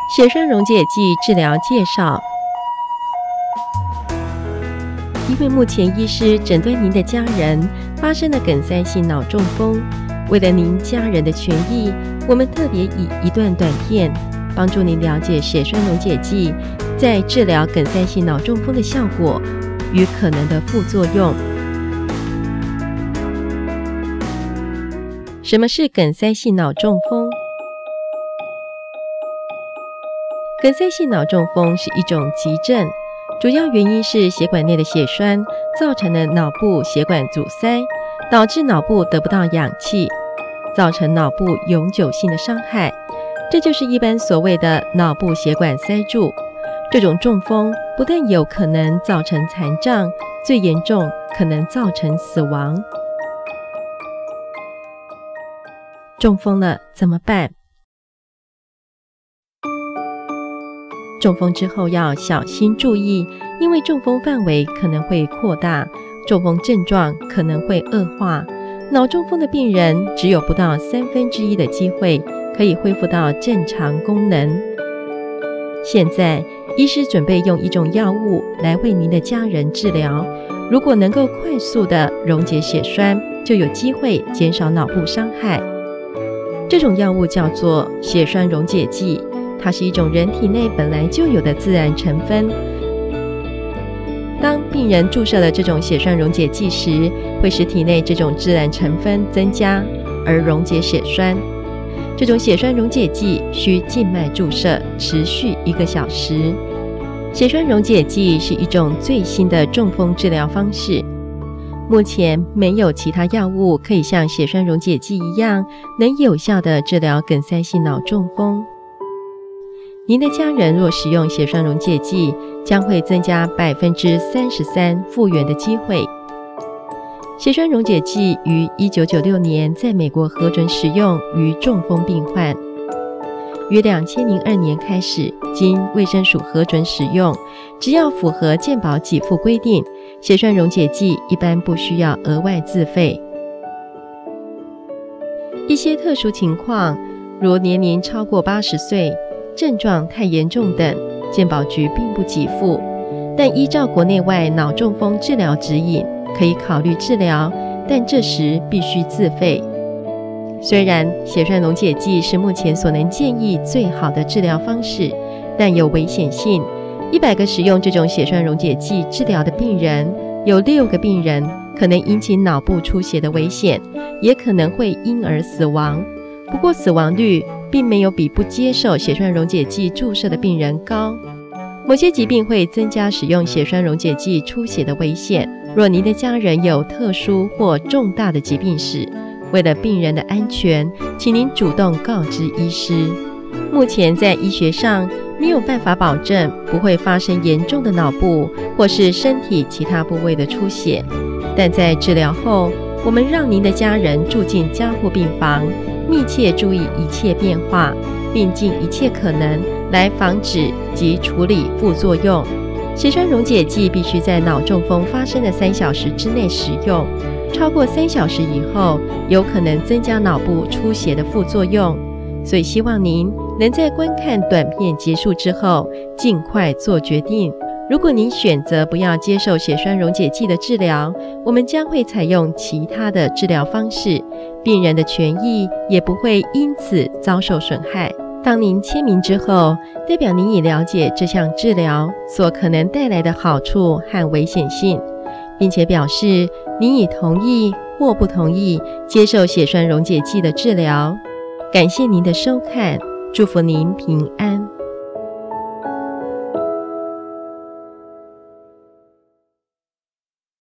血栓溶解剂治疗介绍。因为目前医师诊断您的家人发生了梗塞性脑中风，为了您家人的权益，我们特别以一段短片帮助您了解血栓溶解剂在治疗梗塞性脑中风的效果与可能的副作用。什么是梗塞性脑中风？梗塞性脑中风是一种急症，主要原因是血管内的血栓造成了脑部血管阻塞，导致脑部得不到氧气，造成脑部永久性的伤害，这就是一般所谓的脑部血管塞住。这种中风不但有可能造成残障，最严重可能造成死亡。中风了怎么办？中风之后要小心注意，因为中风范围可能会扩大，中风症状可能会恶化。脑中风的病人只有不到1/3的机会可以恢复到正常功能。现在，医师准备用一种药物来为您的家人治疗，如果能够快速地溶解血栓，就有机会减少脑部伤害。这种药物叫做血栓溶解剂，它是一种人体内本来就有的自然成分。当病人注射了这种血栓溶解剂时，会使体内这种自然成分增加，而溶解血栓。这种血栓溶解剂需静脉注射，持续1个小时。血栓溶解剂是一种最新的中风治疗方式。目前没有其他药物可以像血栓溶解剂一样，能有效地治疗梗塞性脑中风。您的家人若使用血栓溶解剂，将会增加33%复原的机会。血栓溶解剂于1996年在美国核准使用于中风病患，于2002年开始经卫生署核准使用，只要符合健保给付规定，血栓溶解剂一般不需要额外自费。一些特殊情况，如年龄超过80岁、症状太严重等，健保局并不给付，但依照国内外脑中风治疗指引，可以考虑治疗，但这时必须自费。虽然血栓溶解剂是目前所能建议最好的治疗方式，但有危险性。100个使用这种血栓溶解剂治疗的病人，有6个病人可能引起脑部出血的危险，也可能会因而死亡。不过死亡率并没有比不接受血栓溶解剂注射的病人高。某些疾病会增加使用血栓溶解剂出血的危险。若您的家人有特殊或重大的疾病史，为了病人的安全，请您主动告知医师。目前在医学上没有办法保证不会发生严重的脑部或是身体其他部位的出血，但在治疗后，我们让您的家人住进加护病房，密切注意一切变化，并尽一切可能来防止及处理副作用。血栓溶解剂必须在脑中风发生的3小时之内使用，超过3小时以后，有可能增加脑部出血的副作用。所以希望您能在观看短片结束之后，尽快做决定。如果您选择不要接受血栓溶解剂的治疗，我们将会采用其他的治疗方式，病人的权益也不会因此遭受损害。当您签名之后，代表您已了解这项治疗所可能带来的好处和危险性，并且表示您已同意或不同意接受血栓溶解剂的治疗。感谢您的收看，祝福您平安。